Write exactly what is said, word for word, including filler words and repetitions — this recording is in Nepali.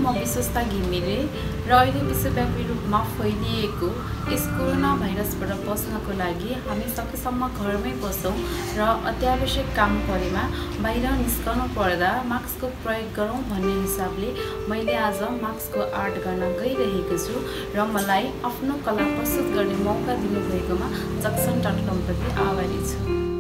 म विश्वस्ता घिमिरे र अहिले विश्वव्यापी रूपमा फैलिएको यस कोरोना भाइरसबाट बच्नको लागि हामी सकेसम्म घरमै बसौँ र अत्यावश्यक काम परेमा बाहिर निस्कनु पर्दा मास्कको प्रयोग गरौँ भन्ने हिसाबले मैले आज मास्कको आर्ट गर्न गइरहेको छु र मलाई आफ्नो कला प्रस्तुत गर्ने मौका दिनुभएकोमा जक्सन डट कम प्रति आभारी छु।